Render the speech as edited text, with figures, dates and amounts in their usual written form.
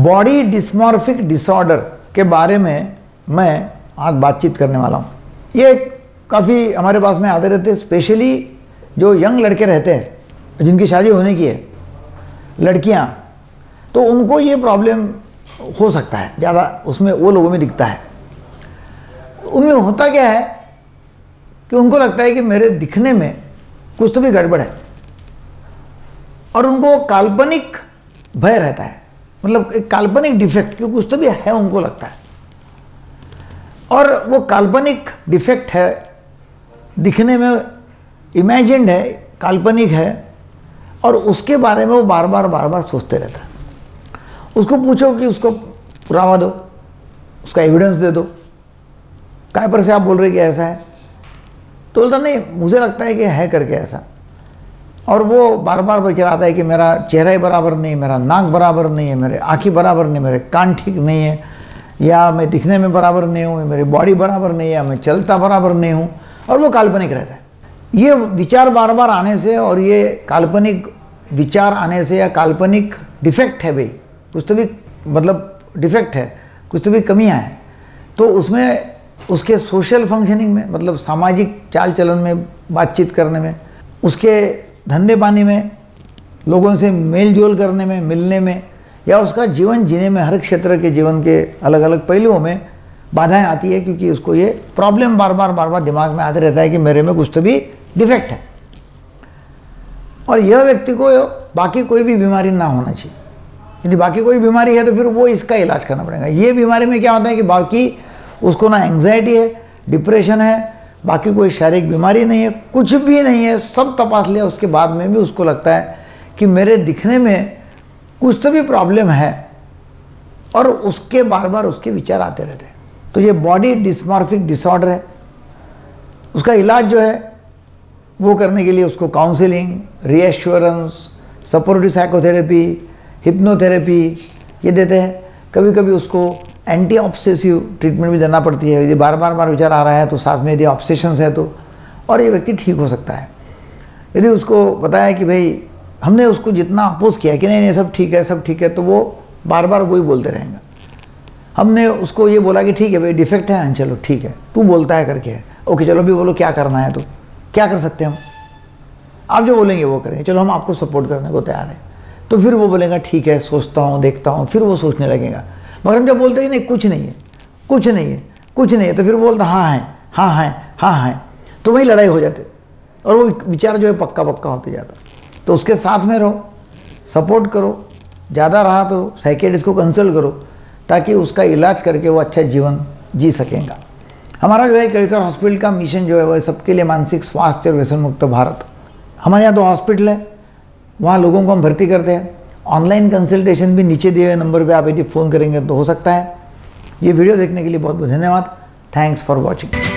Body dysmorphic disorder के बारे में मैं आज बातचीत करने वाला हूँ। ये काफ़ी हमारे पास में आते रहते हैं, स्पेशली जो यंग लड़के रहते हैं जिनकी शादी होने की है, लड़कियाँ, तो उनको ये प्रॉब्लम हो सकता है ज़्यादा, उसमें वो लोगों में दिखता है। उनमें होता क्या है कि उनको लगता है कि मेरे दिखने में कुछ तो भी गड़बड़ है, और उनको काल्पनिक भय रहता है, मतलब एक काल्पनिक डिफेक्ट कि कुछ तो भी है उनको लगता है, और वो काल्पनिक डिफेक्ट है, दिखने में इमेजिन्ड है, काल्पनिक है, और उसके बारे में वो बार बार सोचते रहता है। उसको पूछो कि उसको पुरावा दो, उसका एविडेंस दे दो, काय पर से आप बोल रहे कि ऐसा है, तो बोलता नहीं मुझे लगता है कि है करके ऐसा। और वो बार बचराता है कि मेरा चेहरा ही बराबर नहीं, मेरा नाक बराबर नहीं है, मेरे आँखें बराबर नहीं, मेरे कान ठीक नहीं है, या मैं दिखने में बराबर नहीं हूँ, मेरी बॉडी बराबर नहीं है, या मैं चलता बराबर नहीं हूँ, और वो काल्पनिक रहता है। ये विचार बार बार आने से और ये काल्पनिक विचार आने से या काल्पनिक डिफेक्ट है, भाई कुछ तो भी मतलब डिफेक्ट है, कुछ तो भी कमियां हैं, तो उसमें उसके सोशल फंक्शनिंग में, मतलब सामाजिक चाल चलन में, बातचीत करने में, उसके धंधे पानी में, लोगों से मेल जोल करने में, मिलने में, या उसका जीवन जीने में, हर क्षेत्र के जीवन के अलग अलग पहलुओं में बाधाएं आती है, क्योंकि उसको ये प्रॉब्लम बार बार दिमाग में आते रहता है कि मेरे में कुछ तो भी डिफेक्ट है। और यह व्यक्ति को बाकी कोई भी बीमारी ना होना चाहिए। यदि बाकी कोई बीमारी है तो फिर वो इसका इलाज करना पड़ेगा। ये बीमारी में क्या होता है कि बाकी उसको ना एंग्जाइटी है, डिप्रेशन है, बाकी कोई शारीरिक बीमारी नहीं है, कुछ भी नहीं है, सब तपास लिया, उसके बाद में भी उसको लगता है कि मेरे दिखने में कुछ तो भी प्रॉब्लम है, और उसके बार बार उसके विचार आते रहते हैं। तो ये बॉडी डिस्मॉर्फिक डिसऑर्डर है। उसका इलाज जो है वो करने के लिए उसको counselling, reassurance, supportive psychotherapy, hypnotherapy ये देते हैं। कभी कभी उसको एंटी ऑब्सेसिव ट्रीटमेंट भी देना पड़ती है। यदि बार बार विचार आ रहा है तो साथ में यदि ऑब्सेशंस है तो, और ये व्यक्ति ठीक हो सकता है। यदि उसको पता है कि भाई हमने उसको जितना अपोज किया कि नहीं सब ठीक है, सब ठीक है, तो वो बार बार वही बोलते रहेंगे। हमने उसको ये बोला कि ठीक है भाई डिफेक्ट है, हाँ चलो ठीक है, तू बोलता है करके, ओके चलो अभी बोलो क्या करना है, तो क्या कर सकते हैं हम, आप जो बोलेंगे वो करेंगे, चलो हम आपको सपोर्ट करने को तैयार हैं। तो फिर वो बोलेगा ठीक है, सोचता हूँ, देखता हूँ, फिर वो सोचने लगेगा। मगर हम जब बोलते हैं कि नहीं कुछ नहीं है, कुछ नहीं है, कुछ नहीं है, तो फिर बोलता हाँ है, हाँ है, हाँ है, तो वही लड़ाई हो जाती और वो विचार जो है पक्का होते जाता। तो उसके साथ में रहो, सपोर्ट करो, ज़्यादा रहा तो साइकियाट्रिस्ट को कंसल्ट करो, ताकि उसका इलाज करके वो अच्छा जीवन जी सकेगा। हमारा जो है केलकर हॉस्पिटल का मिशन जो है वह सबके लिए मानसिक स्वास्थ्य और व्यसन मुक्त भारत। हमारे यहाँ 2 हॉस्पिटल है, वहाँ लोगों को हम भर्ती करते हैं। ऑनलाइन कंसल्टेशन भी नीचे दिए हुए नंबर पे आप यदि फ़ोन करेंगे तो हो सकता है। ये वीडियो देखने के लिए बहुत बहुत धन्यवाद। Thanks for watching.